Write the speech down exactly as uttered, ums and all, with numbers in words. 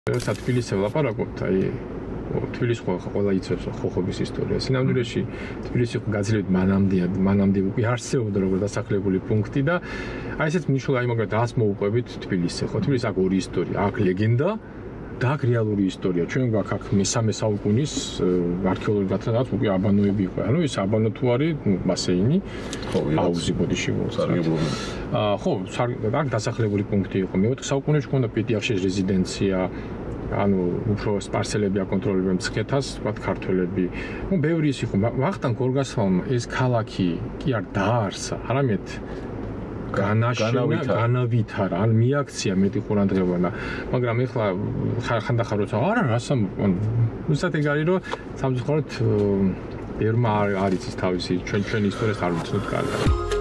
როცა თბილისზე ვლაპარაკობთ, აი თბილისი ყველა იცავს ხოხობის ისტორიას. სინამდვილეში თბილისი იყო გაძლიერებით მანამდე, მანამდე უკვე არსებობდა როგორც დასახლებული პუნქტი და აი ესეც მნიშვნელოვანი, აი მაგალითად რას მოუყვებით თბილისზე, ხო? თბილისს აქ ორი ისტორია, აქ ლეგენდა და აქ რეალური ისტორია. ჩვენ გვაქვს აქ მესამე საუკუნის არქეოლოგიური გათხრა, უკვე აბანოები იყო. ანუ ეს აბანო თუ არის, ბასეინი, აუზი ბოდიში მოსარგებლობი. აა ხო, აქ დასახლებული პუნქტი იყო. მეოთხე საუკუნეში ჰქონდა პიტიახშეს რეზიდენცია. ანუ უფრო სპარსელები აკონტროლებენ მცხეთას, თქვათ ქართველები. ნუ ბევრი ის იყო. ვახტანგ გორგასალმა ეს ქალაქი კი არ დაარსა, არამედ განაშენა, განავითარა, ან მიაქცია მეტი ყურადღება, მაგრამ ეხლა ხანდახან როცა არა რასამ, უბრალოდ ეგ არის, რომ სამწუხაროდ ბევრმა არ არის ის თავისი ჩვენ ჩვენი ისტორიას არ ვიცნობთ კარგად.